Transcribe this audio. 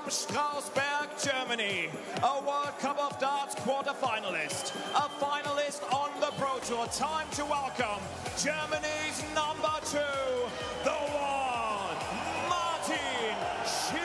Strausberg, Germany, a World Cup of Darts quarter-finalist, a finalist on the Pro Tour. Time to welcome Germany's number 2, the one, Martin Schindler.